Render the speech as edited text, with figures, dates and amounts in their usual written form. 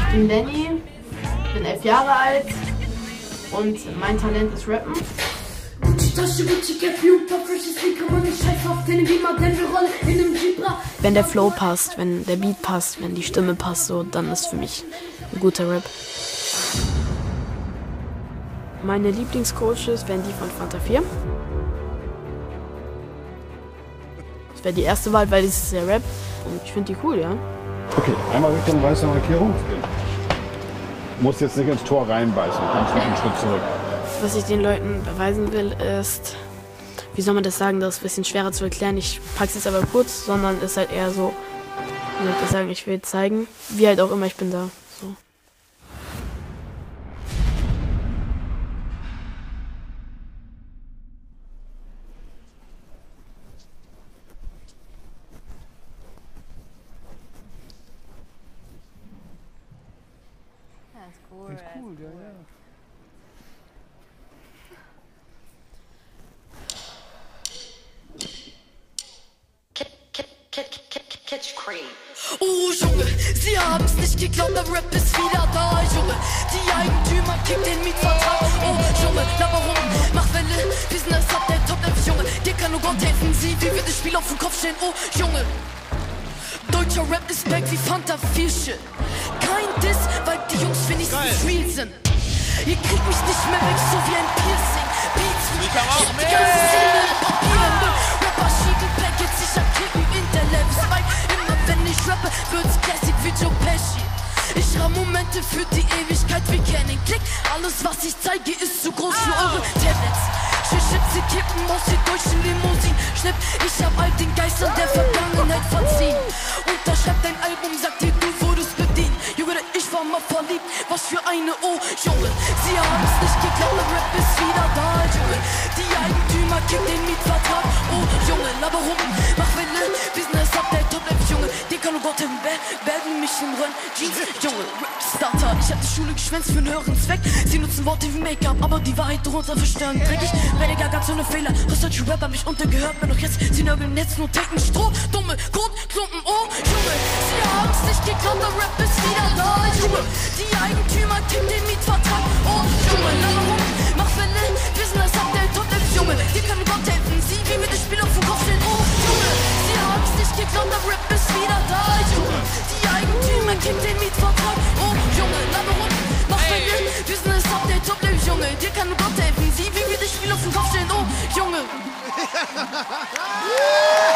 Ich bin Lenny, bin 11 Jahre alt und mein Talent ist Rappen. Wenn der Flow passt, wenn der Beat passt, wenn die Stimme passt, so, dann ist für mich ein guter Rap. Meine Lieblingscoaches wären die von Fanta 4. Das wäre die erste Wahl, weil es ist ja Rap und ich finde die cool, ja. Okay, einmal Richtung weiße Markierung. Du musst jetzt nicht ins Tor reinbeißen, du kannst noch einen Schritt zurück. Was ich den Leuten beweisen will, ist, wie soll man das sagen, das ist ein bisschen schwerer zu erklären. Ich pack's jetzt aber kurz, sondern es ist halt eher so, wie soll ich das sagen, ich will zeigen, wie halt auch immer, ich bin da. So. That's cool. Ist cool, ja, ja. Junge, sie haben's nicht geglaubt, der Rap ist wieder da, Junge. Die Eigentümer kicken den Mietvertrag. Junge, na warum? Mach Welle, Business ab der Top Level, Junge. Dir kann nur Gott helfen, sie, wie wir das Spiel auf dem Kopf stellen. Junge, deutscher Rap ist back wie Fanta 4 Shit. Kein Diss, weil die Jungs wenigstens real sind. Ihr kriegt mich nicht mehr weg, so wie ein Piercing. Beats wie die ganze Szene im Papier. Rapper schieben Packets, ich hab Kicken in der Level 2. Immer wenn ich rappe, wird's Classic wie Joe Pesci. Ich rahm Momente für die Ewigkeit wie Canning Click. Alles was ich zeige ist zu groß für eure Tablets. Sie kippen aus den deutschen Limousinen. Schnipp, ich hab all den Geistern der Vergangenheit verziehen. Unterschreib dein Album, sag dir, du wurdest bedient. Junge, ich war mal verliebt, was für eine Junge. Sie haben's nicht geglaubt, der Rap ist wieder da, Junge. Die Eigentümer kicken den Mietvertrag. Junge, na warum? Mach Welle, Business ab der Top Level, Junge. Den kann nur Gott helfen, werden mich im Run. Jeans, Junge, Rap-Starter. Ich hab die Schule geschwänzt für einen höheren Zweck. Sie nutzen Worte wie Make-up, aber die Wahrheit drunter verstören. Dreckig, wenn gar ganz ohne Fehler. Was deutsche Rapper mich untergehört, mir doch jetzt. Sie nörgeln jetzt nur Tecken, Stroh, dumme Grundklumpen, Junge. Sie haben's nicht geglaubt, der Rap ist wieder da, Junge. Die Eigentümer kicken den Mietvertrag. Junge, na warum? Mach Welle, Business ab der Top Level, Junge. Die kann Gott helfen, sie, wie wir das Spiel auf den Kopf stellen. Junge, sie haben's nicht geglaubt, der Rap ist wieder da, Junge. Die Eigentümer kicken den Mietvertrag. Junge, na warum? Mach Welle, Business ab der Top Level, Junge. Dir kann Gott helfen, sie, wie wir das Spiel auf den Kopf stellen. Junge.